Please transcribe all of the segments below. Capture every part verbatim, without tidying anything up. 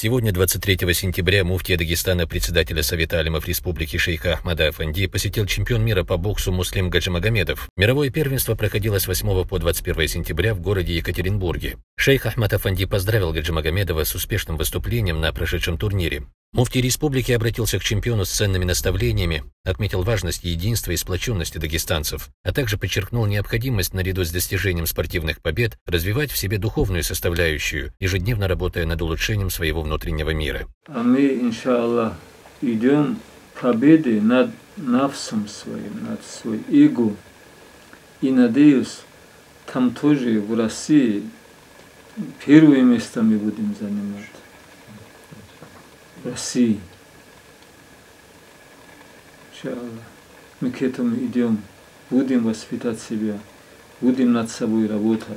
Сегодня, двадцать третьего сентября, муфтий Дагестана, председателя Совета алимов Республики шейха Ахмада Афанди посетил чемпион мира по боксу Муслим Гаджимагомедов. Мировое первенство проходило с восьмого по двадцать первое сентября в городе Екатеринбурге. Шейх Ахмад Афанди поздравил Гаджимагомедова с успешным выступлением на прошедшем турнире. Муфтий республики обратился к чемпиону с ценными наставлениями, отметил важность единства и сплоченности дагестанцев, а также подчеркнул необходимость, наряду с достижением спортивных побед, развивать в себе духовную составляющую, ежедневно работая над улучшением своего внутреннего мира. А мы, иншаллах, идем к победе над навсом своим, над своим эго. И надеюсь, там тоже, в России, первое место мы будем занимать. России. Иншаллах. Мы к этому идем. Будем воспитать себя. Будем над собой работать.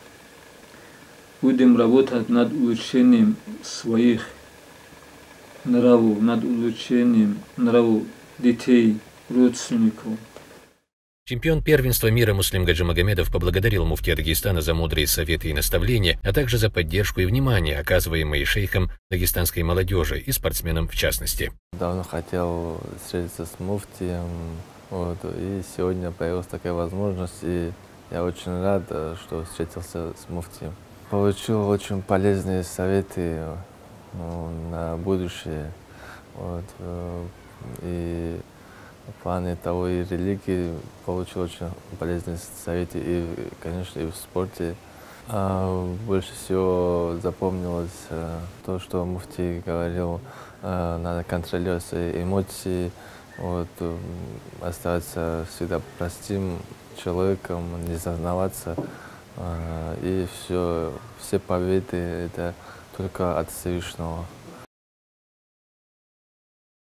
Будем работать над улучшением своих нравов, над улучшением нравов детей, родственников. Чемпион первенства мира Муслим Гаджимагомедов поблагодарил муфтия Дагестана за мудрые советы и наставления, а также за поддержку и внимание, оказываемые шейхом дагестанской молодежи и спортсменам в частности. Давно хотел встретиться с муфтием, вот, и сегодня появилась такая возможность, и я очень рад, что встретился с муфтием. Получил очень полезные советы, ну, на будущее, вот, и в плане того и религии получил очень полезные советы, и, конечно, и в спорте. А больше всего запомнилось то, что муфтий говорил, надо контролировать свои эмоции, вот, оставаться всегда простым человеком, не зазнаваться, и все, все победы — это только от Всевышнего.